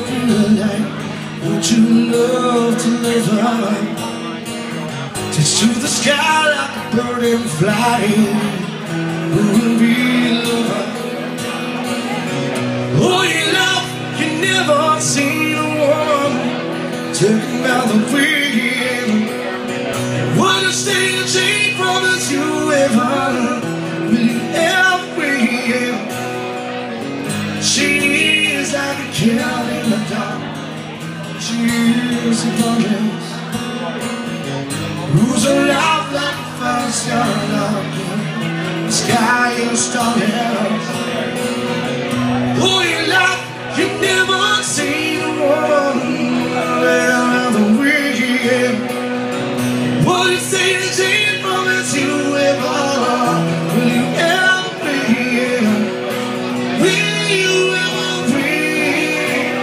love through the night? Would you love to live on? Touch to the sky like a bird in flight. Who will be lover? Oh, you love, you never seen a woman taken out the wind. Would you stay and change from us you ever? Will you ever win? She is like a cat in the dark. She is a promise. Who's alive like a fire star out there? The sky is starless. Oh, you love, you never seen a woman around the wind. What you say to change from us you ever? Will you ever win? Will you ever win?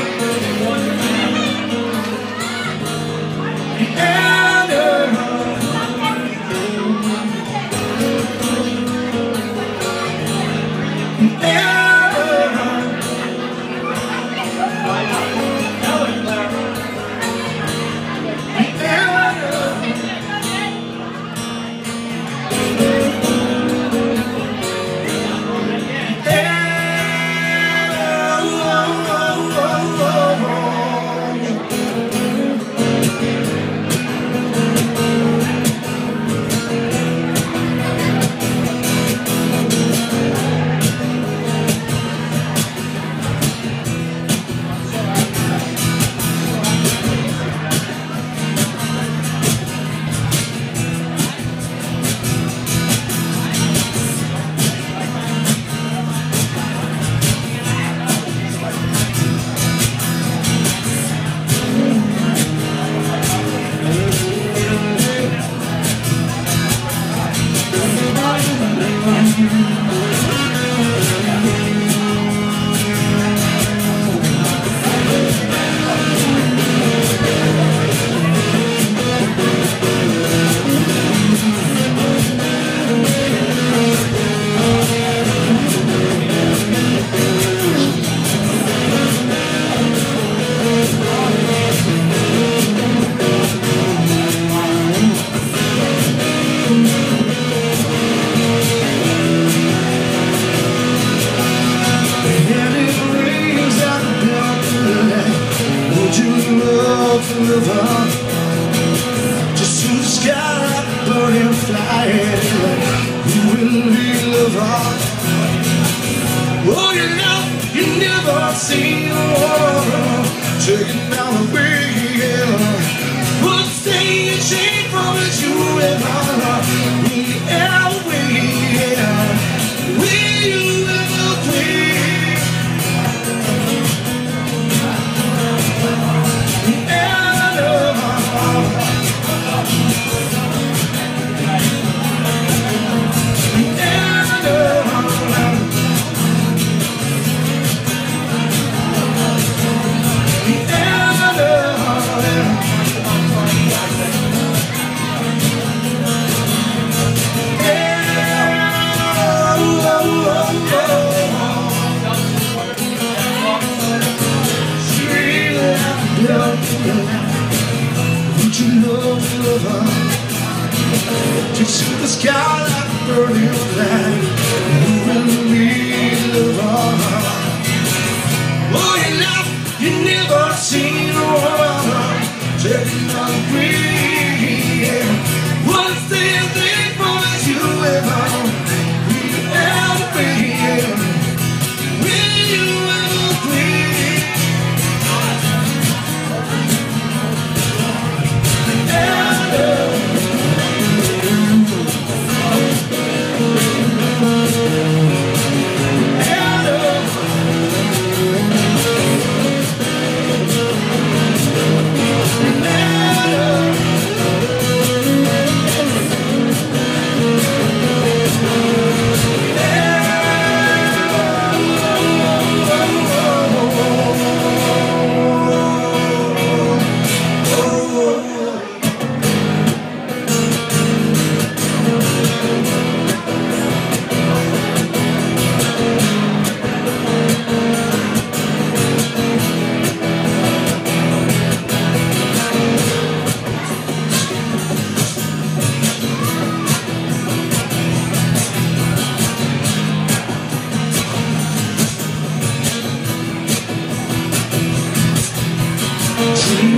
Just to the sky, burning, flying. You will be lover. Oh, you know, you never seen a woman taking down the wheel. Would stay and change from it you ever. Will you ever win? Will you ever win? Would you love to love her? Take to the sky like a burning flag. Who will be lover? Oh, you love, you never seen a woman taking on the breeze. What's the thing from us you ever? Will you ever win? Will you ever win?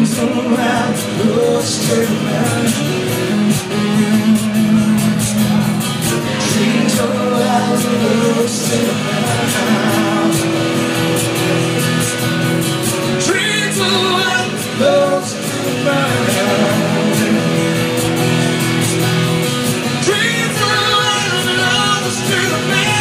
Dreams around the state of mind. Dreams around the state of mind. Dreams around the state of mind. Dreams around the state of mind.